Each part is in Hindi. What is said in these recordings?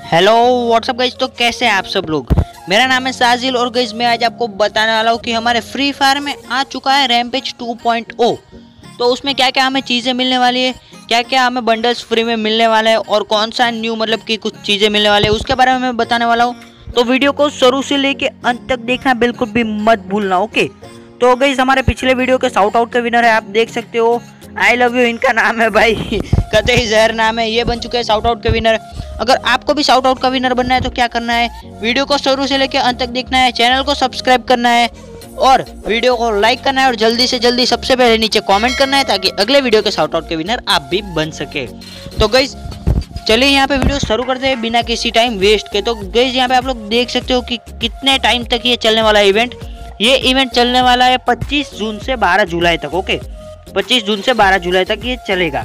Hello what's up guys. तो कैसे हैं आप सब लोग। मेरा नाम है साजिल और गाइज मैं आज आपको बताने वाला हूँ कि हमारे फ्री फायर में आ चुका है रैम्पेज 2.0। तो उसमें क्या क्या हमें चीज़ें मिलने वाली है, क्या क्या हमें बंडल्स फ्री में मिलने वाले हैं और कौन सा न्यू मतलब कि कुछ चीज़ें मिलने वाले हैं उसके बारे में मैं बताने वाला हूँ। तो वीडियो को शुरू से लेके अंत तक देखना बिल्कुल भी मत भूलना, ओके। तो गाइज हमारे पिछले वीडियो के साउट आउट के विनर है, आप देख सकते हो। आई लव यू इनका नाम है भाई कतई जहर नाम है, ये बन चुके हैं साउट आउट के विनर। अगर आपको भी साउट आउट का विनर बनना है तो क्या करना है, वीडियो को शुरू से लेकर अंत तक देखना है, चैनल को सब्सक्राइब करना है और वीडियो को लाइक करना है और जल्दी से जल्दी सबसे पहले नीचे कमेंट करना है ताकि अगले वीडियो के साउट आउट के विनर आप भी बन सके। तो गाइस चलिए यहाँ पे वीडियो शुरू करते हैं बिना किसी टाइम वेस्ट के। तो गाइस यहाँ पे आप लोग देख सकते हो कि कितने टाइम तक ये चलने वाला इवेंट। ये इवेंट चलने वाला है 25 जून से 12 जुलाई तक, ओके। 25 जून से 12 जुलाई तक ये चलेगा।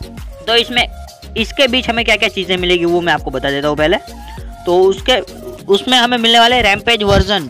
तो इसके बीच हमें क्या क्या चीज़ें मिलेगी वो मैं आपको बता देता हूँ पहले। तो उसमें हमें मिलने वाले रैम्पेज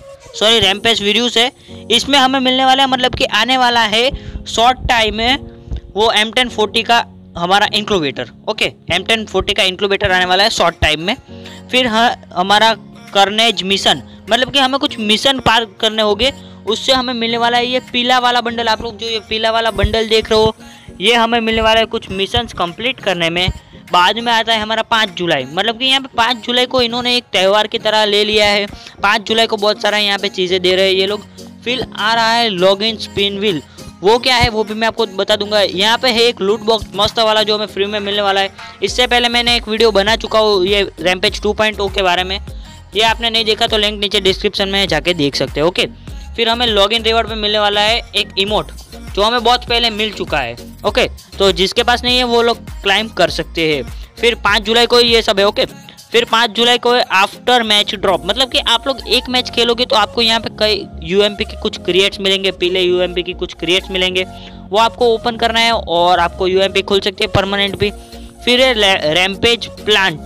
रैम्पेज वीडियोस है। इसमें हमें मिलने वाला है मतलब कि आने वाला है शॉर्ट टाइम में वो M1040 का हमारा इंक्यूबेटर, ओके। M1040 का इंक्यूबेटर आने वाला है शॉर्ट टाइम में। फिर हमारा कर्नेज मिशन मतलब कि हमें कुछ मिशन पार करने होंगे, उससे हमें मिलने वाला है ये पीला वाला बंडल। आप लोग जो ये पीला वाला बंडल देख रहे हो ये हमें मिलने वाला है कुछ मिशंस कंप्लीट करने में। बाद में आता है हमारा 5 जुलाई, मतलब कि यहाँ पे 5 जुलाई को इन्होंने एक त्यौहार की तरह ले लिया है। 5 जुलाई को बहुत सारा यहाँ पे चीज़ें दे रहे हैं ये लोग। फिर आ रहा है लॉगिन स्पिन व्हील, वो क्या है वो भी मैं आपको बता दूंगा। यहाँ पे है एक लूट बॉक्स मस्त वाला जो हमें फ्री में मिलने वाला है। इससे पहले मैंने एक वीडियो बना चुका हूँ ये रैम्पेज 2.0 के बारे में, ये आपने नहीं देखा तो लिंक नीचे डिस्क्रिप्शन में जाके देख सकते हो, ओके। फिर हमें लॉगिन रिवॉर्ड पे मिलने वाला है एक इमोट जो हमें बहुत पहले मिल चुका है, ओके। तो जिसके पास नहीं है वो लोग क्लाइम कर सकते हैं। फिर 5 जुलाई को ये सब है, ओके। फिर 5 जुलाई को आफ्टर मैच ड्रॉप, मतलब कि आप लोग एक मैच खेलोगे तो आपको यहाँ पे कई यूएमपी के कुछ क्रिएट्स मिलेंगे, पीले यूएमपी की कुछ क्रिएट्स मिलेंगे, वो आपको ओपन करना है और आपको यूएमपी खुल सकती है परमानेंट भी। फिर रैम्पेज प्लांट,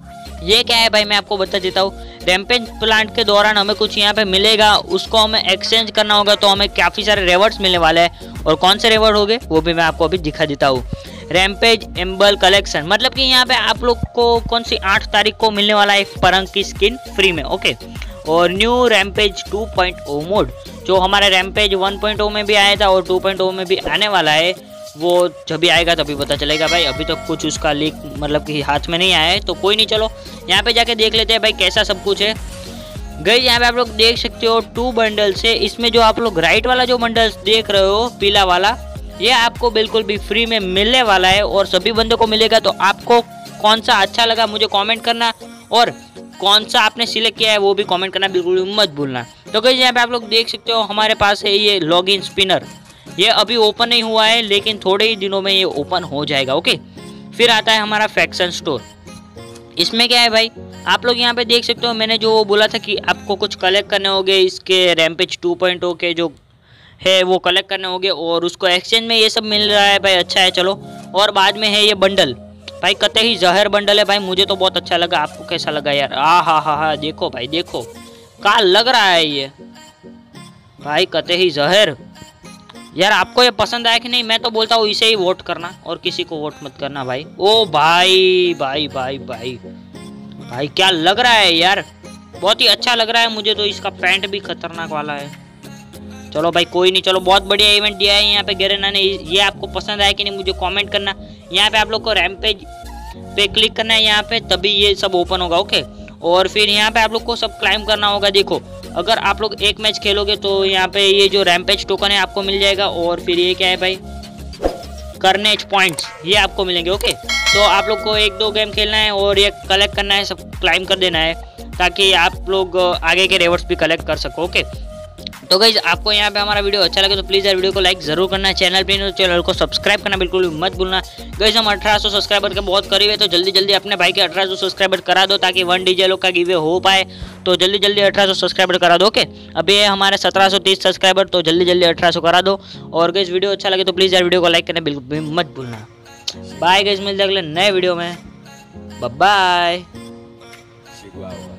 ये क्या है भाई मैं आपको बता देता हूँ। रैम्पेज प्लांट के दौरान हमें कुछ यहाँ पे मिलेगा, उसको हमें एक्सचेंज करना होगा तो हमें काफ़ी सारे रिवॉर्ड्स मिलने वाले हैं। और कौन से रिवॉर्ड होंगे वो भी मैं आपको अभी दिखा देता हूँ। रैम्पेज एम्बल कलेक्शन, मतलब कि यहाँ पे आप लोग को कौन सी 8 तारीख को मिलने वाला है एक परंग की स्किन फ्री में, ओके। और न्यू रैम्पेज 2.0 मोड जो हमारे रैम्पेज 1.0 में भी आया था और 2.0 में भी आने वाला है, वो जब भी आएगा तभी पता चलेगा भाई। अभी तक कुछ उसका लीक मतलब कि हाथ में नहीं आया है तो कोई नहीं, चलो यहाँ पे जाके देख लेते हैं भाई कैसा सब कुछ है। गाइस यहाँ पे आप लोग देख सकते हो 2 बंडल्स है। इसमें जो आप लोग राइट वाला जो बंडल्स देख रहे हो पीला वाला, ये आपको बिल्कुल भी फ्री में मिलने वाला है और सभी बंदों को मिलेगा। तो आपको कौन सा अच्छा लगा मुझे कॉमेंट करना और कौन सा आपने सिलेक्ट किया है वो भी कॉमेंट करना बिल्कुल मत भूलना। तो गाइस यहाँ पे आप लोग देख सकते हो हमारे पास है ये लॉगिन स्पिनर, ये अभी ओपन नहीं हुआ है लेकिन थोड़े ही दिनों में ये ओपन हो जाएगा, ओके। फिर आता है हमारा फैक्शन स्टोर। इसमें क्या है भाई आप लोग यहाँ पे देख सकते हो, मैंने जो बोला था कि आपको कुछ कलेक्ट करने होंगे इसके रैम्पेज 2.0 के जो है वो कलेक्ट करने होंगे और उसको एक्सचेंज में ये सब मिल रहा है भाई, अच्छा है चलो। और बाद में है ये बंडल भाई, कतई जहर बंडल है भाई, मुझे तो बहुत अच्छा लगा। आपको कैसा लगा यार? हा देखो भाई देखो क्या लग रहा है ये भाई, कतई जहर यार। आपको ये पसंद आया कि नहीं? मैं तो बोलता हूँ इसे ही वोट करना और किसी को वोट मत करना भाई। ओ भाई भाई भाई भाई भाई क्या लग रहा है यार, बहुत ही अच्छा लग रहा है मुझे तो। इसका पैंट भी खतरनाक वाला है। चलो भाई कोई नहीं, चलो बहुत बढ़िया इवेंट दिया है यहाँ पे गेरेना ने। ये आपको पसंद आया कि नहीं मुझे कमेंट करना। यहाँ पे आप लोग को रैम्पेज पे क्लिक करना है यहाँ पे, तभी ये सब ओपन होगा, ओके। और फिर यहाँ पे आप लोग को सब क्लाइम करना होगा। देखो अगर आप लोग एक मैच खेलोगे तो यहाँ पे ये जो रैम्पेज टोकन है आपको मिल जाएगा। और फिर ये क्या है भाई, कर्नेज पॉइंट्स, ये आपको मिलेंगे, ओके। तो आप लोग को 1-2 गेम खेलना है और ये कलेक्ट करना है, सब क्लाइम कर देना है ताकि आप लोग आगे के रिवॉर्ड्स भी कलेक्ट कर सको, ओके। तो गाइज आपको यहाँ पे हमारा वीडियो अच्छा लगे तो प्लीज़ यार वीडियो को लाइक जरूर करना, चैनल पे नहीं तो चैनल को सब्सक्राइब करना बिल्कुल भी मत भूलना। गाइज हम 1800 सब्सक्राइबर के बहुत करीब है तो जल्दी जल्दी अपने भाई के 1800 सब्सक्राइबर करा दो ताकि 1 DJ लोग का गिवे हो पाए। तो जल्दी जल्दी 1800 सब्सक्राइबर करा दो, ओके। अभी है हमारे 1730 सब्सक्राइबर, तो जल्दी जल्दी 1800 करा दो। और गाइज वीडियो अच्छा लगे तो प्लीज़ यार वीडियो को लाइक करना बिल्कुल भी मत भूलना। बाय गाइज, मिलते हैं अगले नए वीडियो में, बाय बाय।